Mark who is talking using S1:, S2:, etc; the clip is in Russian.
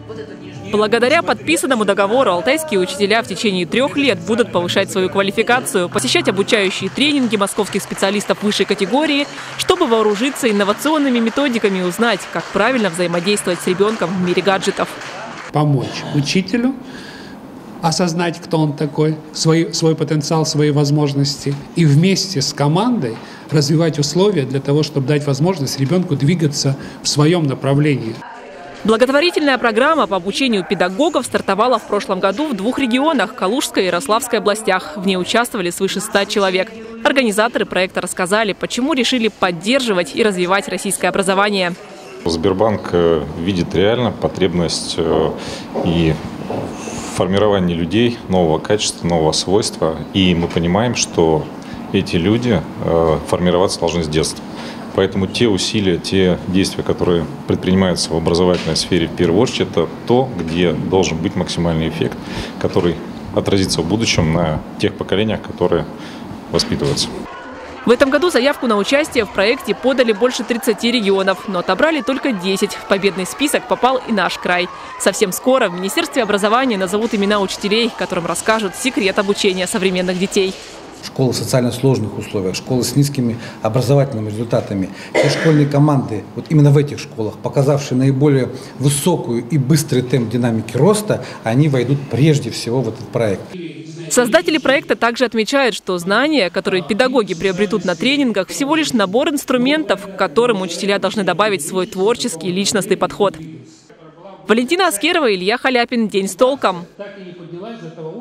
S1: Благодаря подписанному договору алтайские учителя в течение 3 лет будут повышать свою квалификацию, посещать обучающие тренинги московских специалистов высшей категории, чтобы вооружиться инновационными методиками и узнать, как правильно взаимодействовать с ребенком в мире гаджетов.
S2: Помочь учителю осознать, кто он такой, свой потенциал, свои возможности, и вместе с командой развивать условия для того, чтобы дать возможность ребенку двигаться в своем направлении.
S1: Благотворительная программа по обучению педагогов стартовала в прошлом году в 2 регионах – Калужской и Ярославской областях. В ней участвовали свыше 100 человек. Организаторы проекта рассказали, почему решили поддерживать и развивать российское образование.
S3: Сбербанк видит реально потребность и формирование людей нового качества, нового свойства. И мы понимаем, что эти люди формироваться должны с детства. Поэтому те усилия, те действия, которые предпринимаются в образовательной сфере, в первую очередь, это то, где должен быть максимальный эффект, который отразится в будущем на тех поколениях, которые воспитываются.
S1: В этом году заявку на участие в проекте подали больше 30 регионов, но отобрали только 10. В победный список попал и наш край. Совсем скоро в Министерстве образования назовут имена учителей, которым расскажут секрет обучения современных детей.
S4: Школы в социально сложных условиях, школы с низкими образовательными результатами. Те школьные команды, вот именно в этих школах, показавшие наиболее высокую и быстрый темп динамики роста, они войдут прежде всего в этот проект.
S1: Создатели проекта также отмечают, что знания, которые педагоги приобретут на тренингах, всего лишь набор инструментов, к которым учителя должны добавить свой творческий личностный подход. Валентина Аскерова, Илья Халяпин. День с толком.